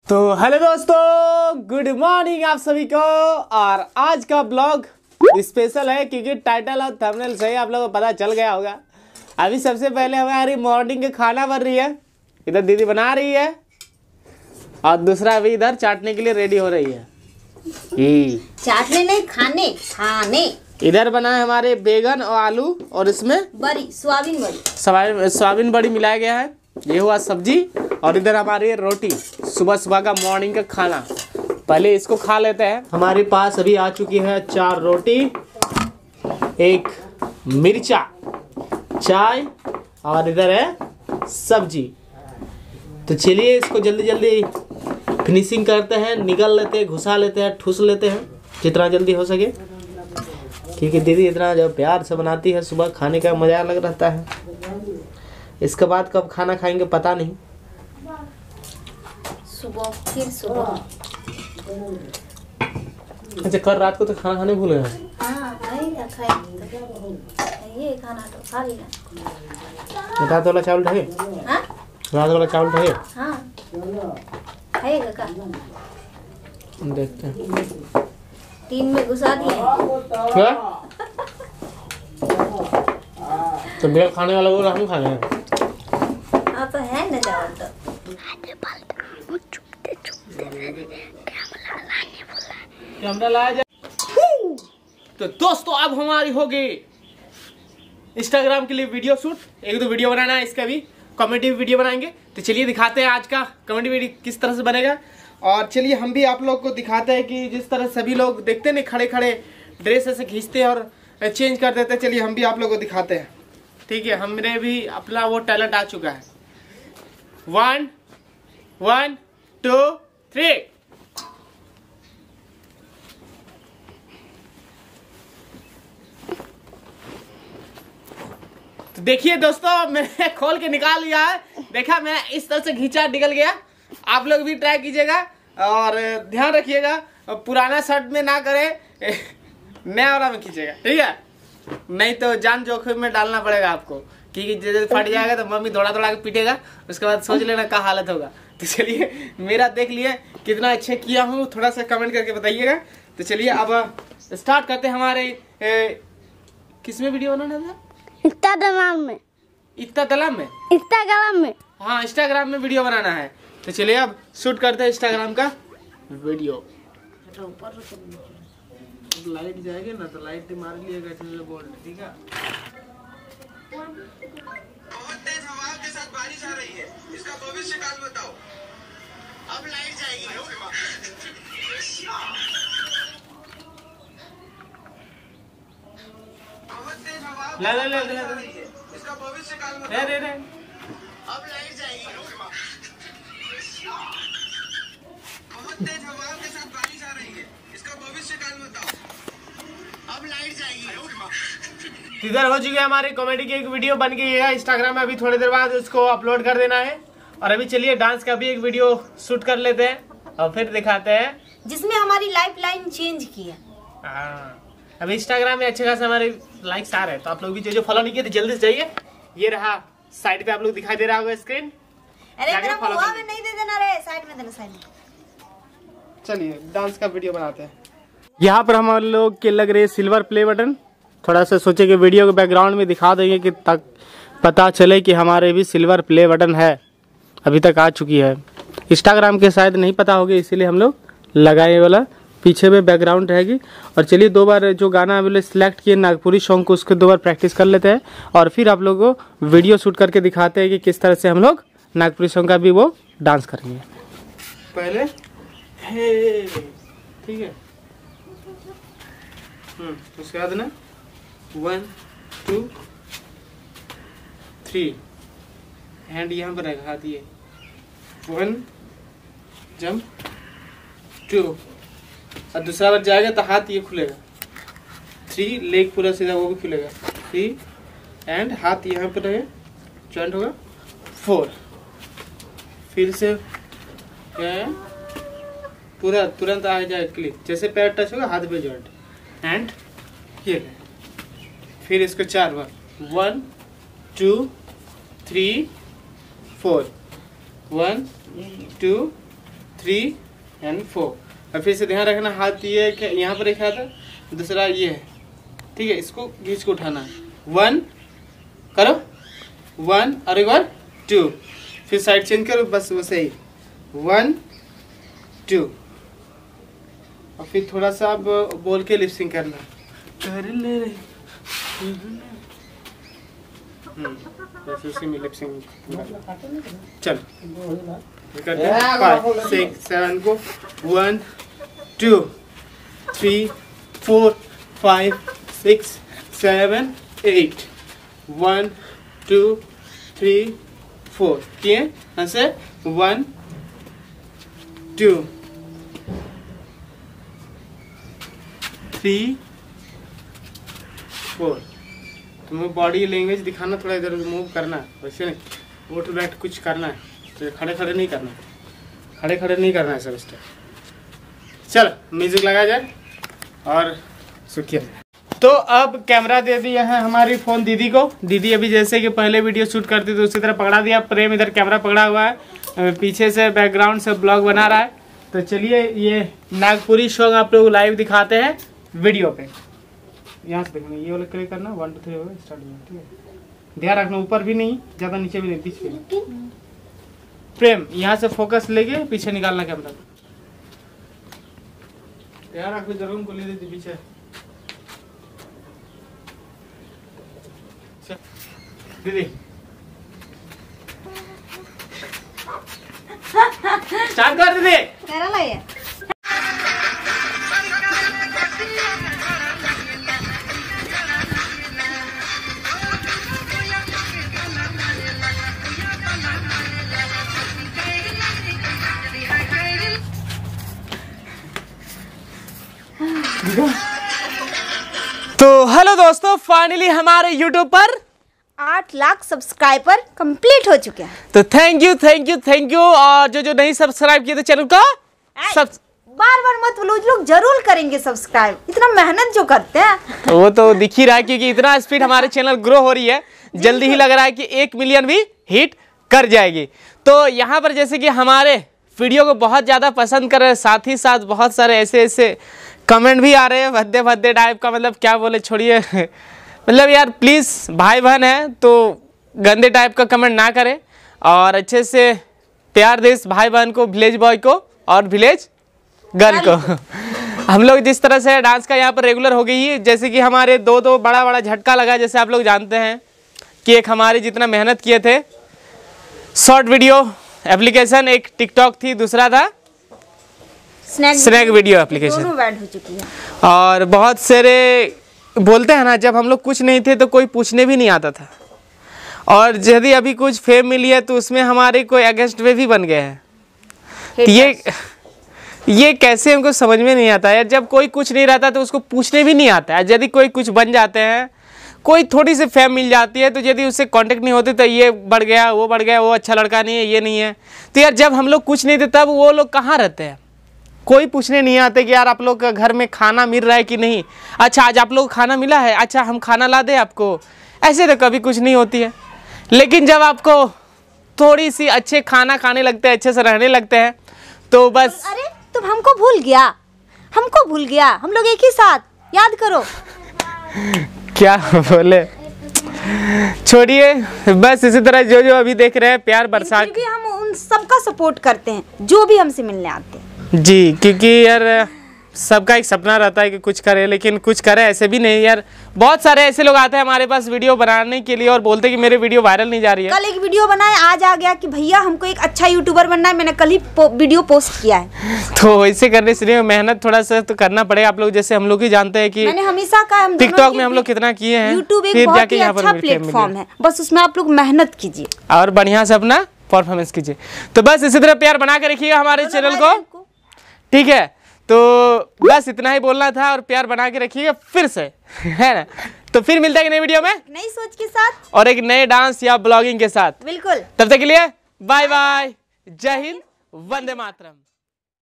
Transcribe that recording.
तो हेलो दोस्तों, good morning आप सभी को। और आज का ब्लॉग स्पेशल है क्योंकि टाइटल और थंबनेल से ही आप लोगों को पता चल गया होगा। अभी सबसे पहले हमारी मॉर्निंग के खाना बन रही है, इधर दीदी बना रही है और दूसरा अभी इधर चाटने के लिए रेडी हो रही है। चाटने नहीं, खाने खाने। इधर बना है हमारे बैगन और आलू और इसमें बड़ी सोयाबीन बड़ी मिलाया गया है। ये हुआ सब्जी और इधर हमारी रोटी, सुबह सुबह का मॉर्निंग का खाना। पहले इसको खा लेते हैं। हमारे पास अभी आ चुकी है 4 रोटी, 1 मिर्चा, चाय और इधर है सब्जी। तो चलिए इसको जल्दी जल्दी फिनिशिंग करते हैं, निकल लेते हैं, घुसा लेते हैं, ठूस लेते हैं जितना जल्दी हो सके, क्योंकि दीदी इतना जब प्यार से बनाती है सुबह खाने का मज़ा अलग रहता है। इसके बाद कब खाना खाएंगे पता नहीं। फिर सुबह। अच्छा, कल रात को तो खाना खाने भूल गए। ये खाना तो खा लिया। रात वाला चावल ढके, रात वाला चावल ढके। हाँ, खाएगा का? देखते हैं। 3 में घुसा दिए। क्या? तो मेरा खाने वाला वो हम खा रहे हैं। हाँ तो है ना चावल तो। कैमरा लाया जाए। तो दोस्तों अब हमारी हो गई इंस्टाग्राम के लिए वीडियो शूट। 1-2 वीडियो बनाना है, इसका भी कॉमेडी वीडियो बनाएंगे। तो चलिए दिखाते हैं आज का कॉमेडी वीडियो किस तरह से बनेगा। और चलिए हम भी आप लोग को दिखाते हैं कि जिस तरह सभी लोग देखते हैं ना, खड़े खड़े ड्रेस ऐसे खींचते हैं और चेंज कर देते हैं। चलिए हम भी आप लोग को दिखाते हैं, ठीक है। हमने भी अपना वो टैलेंट आ चुका है। 1 2 3। तो देखिए दोस्तों, मैंने खोल के निकाल लिया है। देखा, मैं इस तरह से खींचा, निकल गया। आप लोग भी ट्राई कीजिएगा और ध्यान रखिएगा, पुराना शर्ट में ना करें, नया वाला में खींचेगा, ठीक है। नहीं तो जान जोखिम में डालना पड़ेगा आपको, क्योंकि जैसे फट जाएगा तो मम्मी दौड़ा दौड़ा के पीटेगा। उसके बाद सोच लेना क्या हालत होगा। तो चलिए, मेरा देख लिए कितना अच्छे किया हूँ, थोड़ा सा कमेंट करके बताइएगा। तो चलिए अब स्टार्ट करते हैं हमारे किस में वीडियो बनाना था? इंस्टाग्राम में। हाँ, इंस्टाग्राम में वीडियो बनाना है। तो चलिए अब शूट करते हैं इंस्टाग्राम का वीडियो। लाइट जाएगी ना तो लाइट मार लिएगा बोल्ट, ठीक है। बहुत तेज हवा के साथ बारिश आ रही है, इसका भविष्य काल बताओ। अब लाइट जाएगी। बहुत तेज हवा के साथ बारिश आ रही है, इसका भविष्य काल बताओ। अब लाइट जाएगी। बहुत तेज हवा के साथ बारिश आ रही है, इसका भविष्य काल बताओ। अब लाइट जाएगी। इधर हो चुकी है हमारी कॉमेडी की एक वीडियो बन गई है इंस्टाग्राम में। अभी थोड़ी देर बाद उसको अपलोड कर देना है। और अभी चलिए डांस का भी एक वीडियो शूट कर लेते हैं और फिर दिखाते हैं, जिसमें हमारी लाइफ लाइन चेंज की है। अभी इंस्टाग्राम में अच्छे खासे हमारे लाइक्स आ रहे हैं। तो आप लोग भी जो फॉलो नहीं किए तो जल्दी से जाइए। ये रहा साइड पे, आप लोग दिखाई दे रहा होगा स्क्रीन। अरे मेरा मुआ में नहीं दे देना रे, साइड में देना, साइड में। चलिए डांस का वीडियो बनाते हैं। यहाँ पर हम लोग के लग रहे हैं सिल्वर प्ले बटन। थोड़ा सा सोचे कि वीडियो के बैकग्राउंड में दिखा देंगे कि तक पता चले कि हमारे भी सिल्वर प्ले बटन है, अभी तक आ चुकी है। इंस्टाग्राम के शायद नहीं पता होगी, इसीलिए हम लोग लगाए वाला पीछे में बैकग्राउंड रहेगी। और चलिए 2 बार जो गाना अभी सिलेक्ट किए नागपुरी सॉन्ग को, उसको 2 बार प्रैक्टिस कर लेते हैं और फिर आप लोगों को वीडियो शूट करके दिखाते हैं कि किस तरह से हम लोग नागपुरी सॉन्ग का भी वो डांस करेंगे। पहले ठीक है, उसके बाद ना 1 2 3 हैंड यहाँ पर रहेगा, हाथ ये 1 जंप 2 और दूसरा बार जाएगा तो हाथ ये खुलेगा। 3 लेग पूरा सीधा वो भी खुलेगा। 3 एंड हाथ यहाँ पर रहे, जॉइंट होगा। 4 फिर से पूरा तुरंत आ जाए क्लिक, जैसे पैर टच होगा हाथ पे जॉइंट एंड ये। फिर इसको 4 बार 1 2 3 4 1 2 3 and 4। और फिर से ध्यान रखना हाथ ये यहाँ पर एक हाथ है, दूसरा ये है, ठीक है। इसको खींच के उठाना है। 1 करो, 1 और एक बार 2, फिर साइड चेंज करो, बस वैसे ही 1 2। और फिर थोड़ा सा अब बोल के लिपसिंग करना, कर ले रही बस उसी में लिपसिंग। चल 5 6 7 को 1 2 3 4 5 6 7 8 1 2 3 4 किए ऐसे 1 2 3 4। तुम्हें बॉडी लैंग्वेज दिखाना, थोड़ा इधर मूव करना है, वैसे नहीं वोट बैठ कुछ करना है, तो खड़े खड़े नहीं करना, खड़े खड़े नहीं करना है सब स्टेप। चल म्यूजिक लगा जाए और सुखिए। तो अब कैमरा दे दिया है हमारी फ़ोन दीदी को। दीदी अभी जैसे कि पहले वीडियो शूट करती थी उसी तरह पकड़ा दिया। प्रेम इधर कैमरा पकड़ा हुआ है, पीछे से बैकग्राउंड से ब्लॉग बना रहा है। तो चलिए ये नागपुरी सॉन्ग आप लोग लाइव दिखाते हैं वीडियो पे। यहाँ से देखना, ये वाला क्लिक करना, 1 2 3 होगा स्टार्ट होगा, ठीक है। ध्यान रखना ऊपर भी नहीं, ज़्यादा नीचे भी नहीं, बीच में। प्रेम यहाँ से फोकस लेके पीछे निकालना कैमरा, ध्यान रखो जरूर को ले देती पीछे। दीदी स्टार्ट कर दीदी। केरला है। तो हेलो दोस्तों, फाइनली हमारे YouTube पर 8 लाख सब्सक्राइबर कंप्लीट हो चुके हैं। तो थैंक यू। और जो नहीं सब्सक्राइब किए थे चैनल को बार मत बोलो, लोग जरूर करेंगे सब्सक्राइब, इतना मेहनत जो करते हैं। वो तो दिख ही रहा है क्योंकि इतना स्पीड हमारे चैनल ग्रो हो रही है, जल्दी ही लग रहा है कि 1 मिलियन भी हिट कर जाएगी। तो यहाँ पर जैसे कि हमारे वीडियो को बहुत ज़्यादा पसंद कर रहे हैं, साथ ही साथ बहुत सारे ऐसे कमेंट भी आ रहे हैं भद्दे टाइप का, मतलब क्या बोले छोड़िए मतलब यार प्लीज़ भाई बहन है तो गंदे टाइप का कमेंट ना करें और अच्छे से प्यार दे भाई बहन को, विलेज बॉय को और विलेज गर्ल को। हम लोग जिस तरह से डांस का यहाँ पर रेगुलर हो गई है, जैसे कि हमारे दो बड़ा झटका लगा, जैसे आप लोग जानते हैं कि एक हमारे जितना मेहनत किए थे शॉर्ट वीडियो एप्लीकेशन, एक टिकटॉक थी, दूसरा था स्नैक वीडियो एप्लीकेशन, दोनों ऐड हो चुकी है। और बहुत सारे बोलते हैं ना, जब हम लोग कुछ नहीं थे तो कोई पूछने भी नहीं आता था, और यदि अभी कुछ फेम मिली है तो उसमें हमारे कोई अगेंस्ट वे भी बन गए हैं। तो ये कैसे हमको समझ में नहीं आता है। जब कोई कुछ नहीं रहता तो उसको पूछने भी नहीं आता है, यदि कोई कुछ बन जाते हैं, कोई थोड़ी सी फेम मिल जाती है तो यदि उससे कांटेक्ट नहीं होते तो ये बढ़ गया, वो अच्छा लड़का नहीं है, ये नहीं है। तो यार जब हम लोग कुछ नहीं थे तब वो लोग कहाँ रहते हैं, कोई पूछने नहीं आते कि यार आप लोग का घर में खाना मिल रहा है कि नहीं, अच्छा आज आप लोग खाना मिला है, अच्छा हम खाना ला दें आपको। ऐसे तो कभी कुछ नहीं होती है। लेकिन जब आपको थोड़ी सी अच्छे खाना खाने लगते हैं, अच्छे से रहने लगते हैं तो बस। अरे तुम हमको भूल गया, हम लोग एक ही साथ, याद करो। क्या बोले, छोड़िए बस। इसी तरह जो अभी देख रहे हैं प्यार बरसात, भी हम उन सबका सपोर्ट करते हैं जो भी हमसे मिलने आते हैं जी, क्योंकि यार सबका एक सपना रहता है कि कुछ करे, लेकिन कुछ करे ऐसे भी नहीं यार। बहुत सारे ऐसे लोग आते हैं हमारे पास वीडियो बनाने के लिए और बोलते हैं कि मेरे वीडियो वायरल नहीं जा रही है। कल एक वीडियो बनाए, आज आ गया कि भैया हमको एक अच्छा यूट्यूबर बनना है, मैंने कल ही वीडियो पोस्ट किया है। तो वैसे करने से मेहनत थोड़ा सा तो करना पड़ेगा। आप लोग जैसे हम लोग ही जानते हैं कि मैंने हमेशा कहा टिकटॉक में हम लोग कितना किए हैं, यूट्यूब एक बहुत ही अच्छा प्लेटफॉर्म है, बस उसमें आप लोग मेहनत कीजिए और बढ़िया से अपना परफॉर्मेंस कीजिए। तो बस इसी तरह प्यार बना के रखिएगा हमारे चैनल को, ठीक है। तो बस इतना ही बोलना था, और प्यार बना के रखिएगा फिर से, है ना। तो फिर मिलता है एक नई वीडियो में, नई सोच के साथ और एक नए डांस या ब्लॉगिंग के साथ। बिल्कुल, तब तक के लिए बाय बाय, जय हिंद, वंदे मातरम।